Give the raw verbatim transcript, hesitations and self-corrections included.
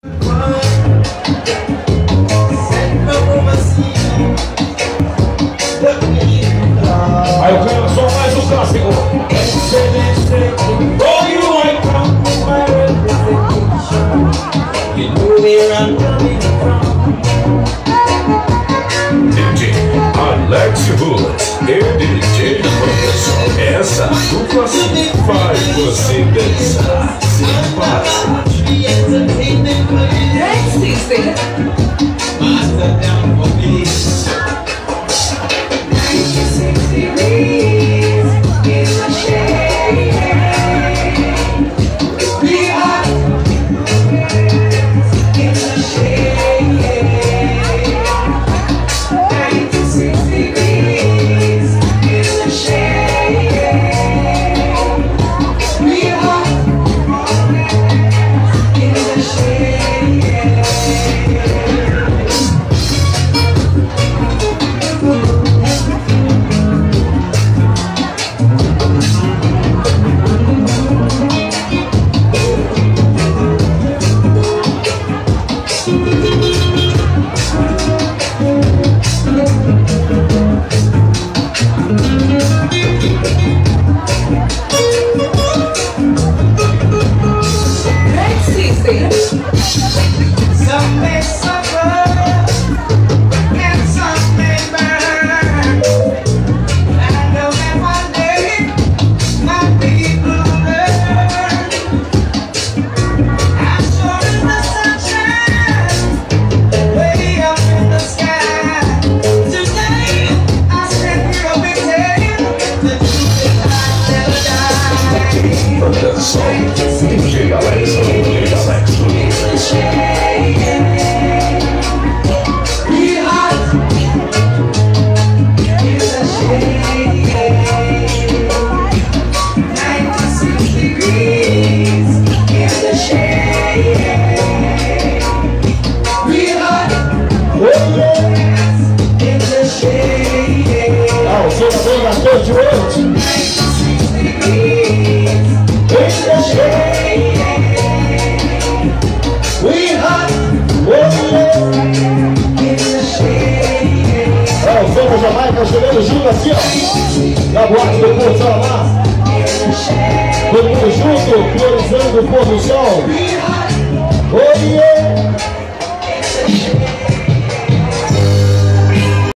Aí eu quero só mais um clássico. Oh, you like D J Alex Rules e D J Professor. Essa dupla faz você dançar sem parar. Master down for me. D J Alex, D J Alex. Ah, o senador da corte hoje. É, o som da Jamaica chegando junto assim, ó. Na boate do Porto Salamar. Todo mundo junto, priorizando o pôr do sol. Oh, yeah.